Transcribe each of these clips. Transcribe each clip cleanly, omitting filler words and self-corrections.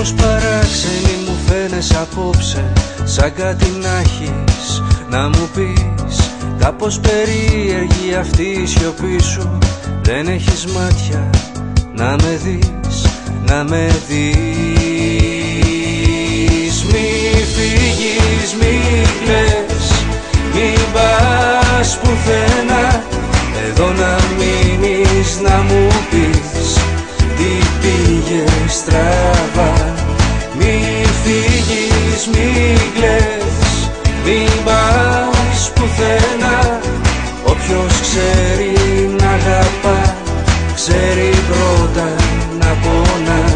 Κάπως παράξενη μου φαίνεσαι απόψε, σαν κάτι να έχεις να μου πεις. Κάπως περίεργη αυτή η σιωπή σου, δεν έχεις μάτια να με δεις, να με δεις. Μη φύγεις, μη κλαις, μη πας πουθενά, εδώ να μείνεις να μου πεις τι πήγες στραβά. Μη φύγεις, μη κλαις, μη πας πουθενά, όποιος ξέρει να αγαπά, ξέρει πρώτα να πονά.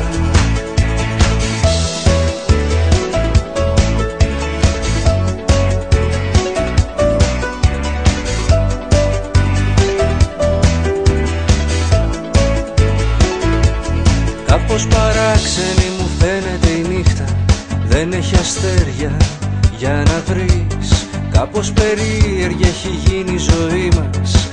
Κάπως παράξενη μου φαίνεται η νύχτα, δεν έχει αστέρια για να βρεις. Κάπως περίεργη έχει γίνει η ζωή μας,